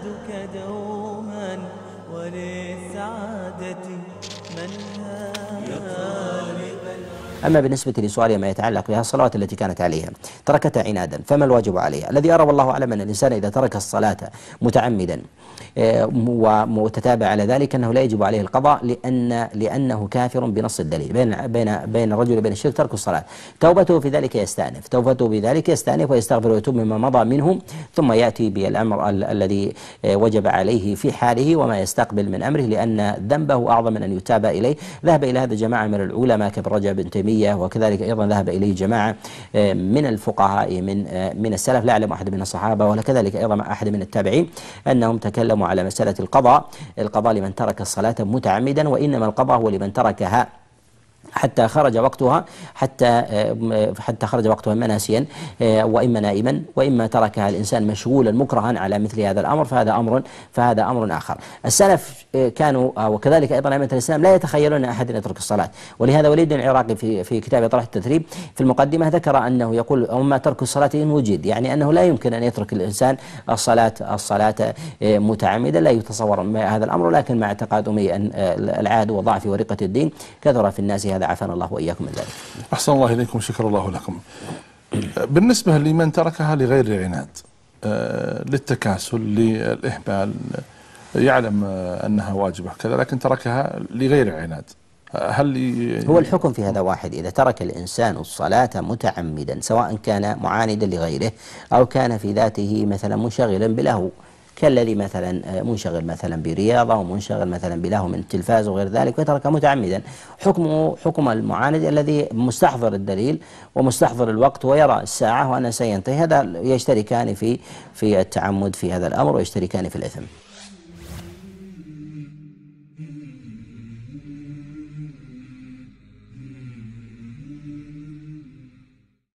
فؤادك دوما وللسعادة منهاج. أما بالنسبة لسؤالها ما يتعلق بها الصلوات التي كانت عليها تركتها عنادا، فما الواجب عليها؟ الذي أرى والله أعلم أن الإنسان إذا ترك الصلاة متعمدا وتتابع على ذلك أنه لا يجب عليه القضاء، لأنه كافر بنص الدليل. بين الرجل وبين الشرك ترك الصلاة. توبته في ذلك يستأنف، توبته بذلك يستأنف ويستغفر ويتوب مما مضى منه، ثم يأتي بالأمر الذي وجب عليه في حاله وما يستقبل من أمره، لأن ذنبه أعظم من أن يتاب إليه. ذهب إلى هذا جماعة من العلماء كابن رجب بن تيمية، وكذلك أيضا ذهب إليه جماعة من الفقهاء من السلف، لا أعلم أحد من الصحابة ولا كذلك أيضا أحد من التابعين أنهم تكلموا على مسألة القضاء لمن ترك الصلاة متعمدا، وإنما القضاء هو لمن تركها حتى خرج وقتها خرج وقتها إما ناسيا وإما نائما، وإما تركها الإنسان مشغولا مكرها على مثل هذا الأمر، فهذا أمر آخر. السلف كانوا وكذلك أيضا أئمة الإسلام لا يتخيلون أحد يترك الصلاة، ولهذا وليد العراقي في كتاب طرح التثريب في المقدمة ذكر أنه يقول أما ترك الصلاة إن وجد، يعني أنه لا يمكن أن يترك الإنسان الصلاة متعمدا، لا يتصور هذا الأمر، لكن مع تقادمي أن العاد وضعف ورقة الدين كثر في الناس، هذا عافانا الله وإياكم من ذلك. أحسن الله إليكم، شكر الله لكم. بالنسبة لمن تركها لغير عناد، للتكاسل، للإهمال، يعلم أنها واجبة كذا لكن تركها لغير عناد، هو الحكم في هذا واحد. إذا ترك الإنسان الصلاة متعمدا سواء كان معاندا لغيره أو كان في ذاته مثلا منشغلا بلهو، كالذي مثلا منشغل مثلا برياضة ومنشغل مثلا بلهو من التلفاز وغير ذلك وترك متعمدا، حكمه حكم المعاند الذي مستحضر الدليل ومستحضر الوقت ويرى الساعة وأنه سينتهي، هذا يشتركان في التعمد في هذا الأمر ويشتركان في الإثم.